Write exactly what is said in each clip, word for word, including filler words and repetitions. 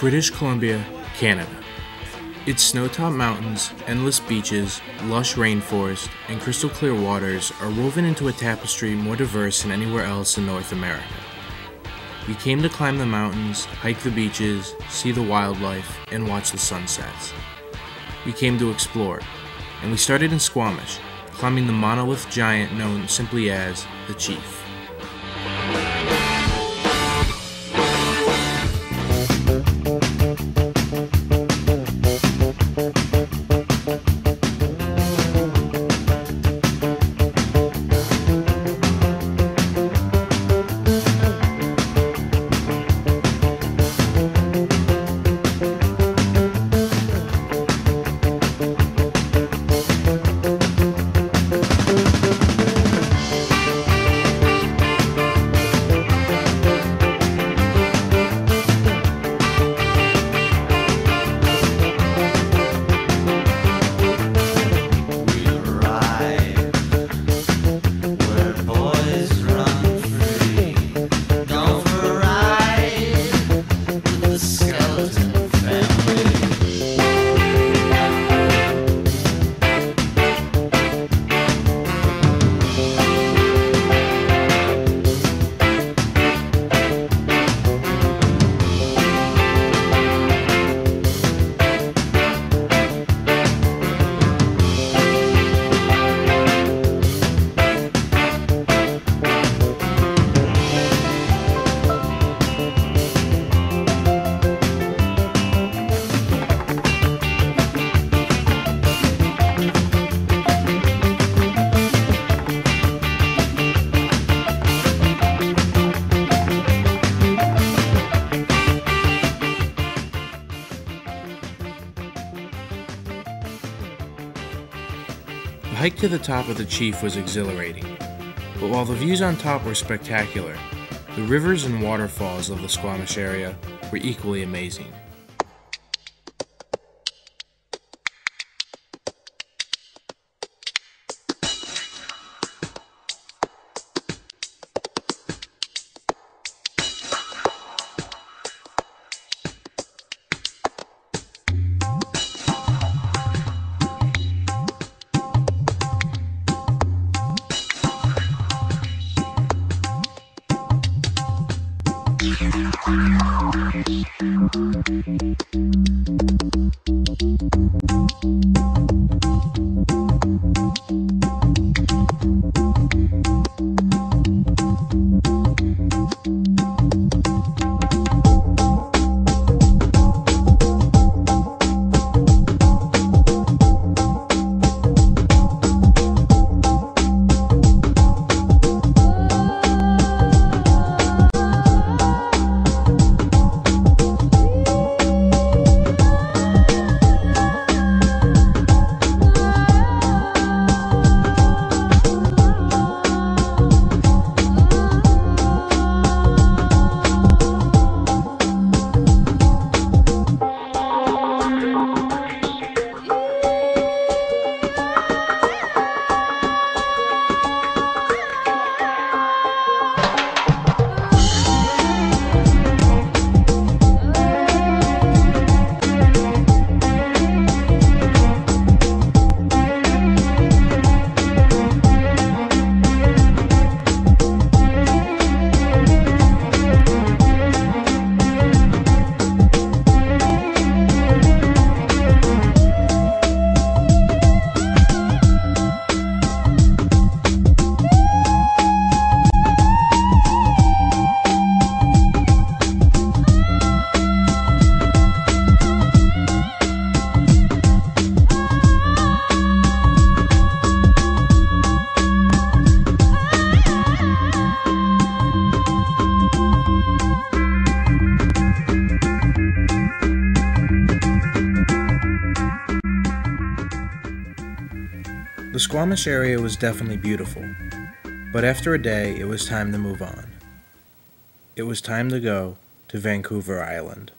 British Columbia, Canada. Its snow-topped mountains, endless beaches, lush rainforest, and crystal clear waters are woven into a tapestry more diverse than anywhere else in North America. We came to climb the mountains, hike the beaches, see the wildlife, and watch the sunsets. We came to explore, and we started in Squamish, climbing the monolith giant known simply as the Chief. The hike to the top of the Chief was exhilarating, but while the views on top were spectacular, the rivers and waterfalls of the Squamish area were equally amazing. The Squamish area was definitely beautiful, but after a day it was time to move on. It was time to go to Vancouver Island.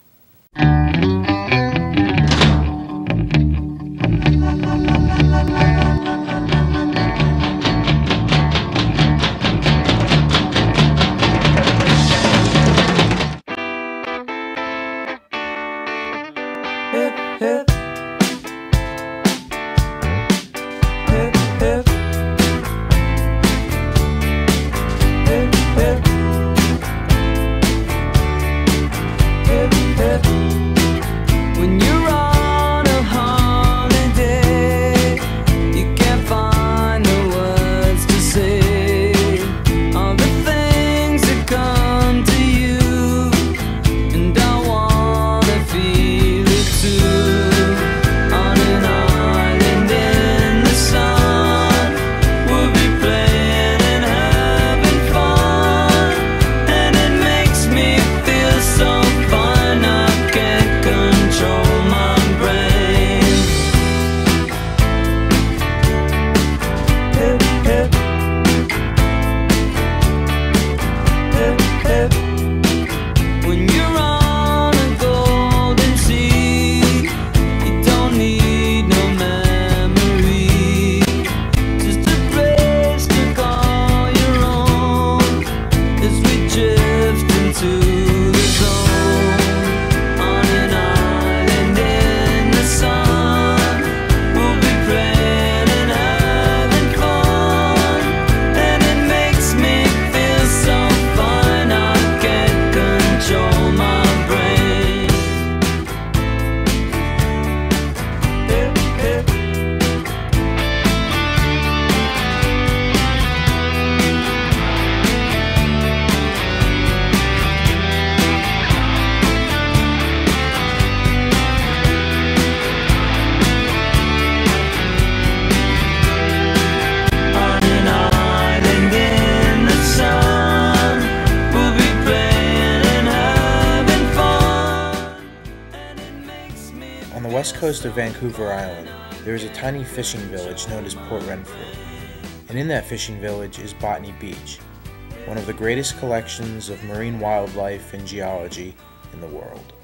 On the west coast of Vancouver Island, there is a tiny fishing village known as Port Renfrew, and in that fishing village is Botany Beach, one of the greatest collections of marine wildlife and geology in the world.